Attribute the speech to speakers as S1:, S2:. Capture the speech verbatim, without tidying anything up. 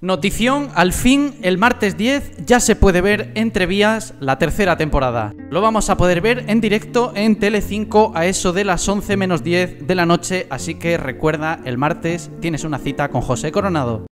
S1: Notición, al fin, el martes diez ya se puede ver Entrevías, la tercera temporada. Lo vamos a poder ver en directo en Telecinco a eso de las once menos diez de la noche, así que recuerda, el martes tienes una cita con José Coronado.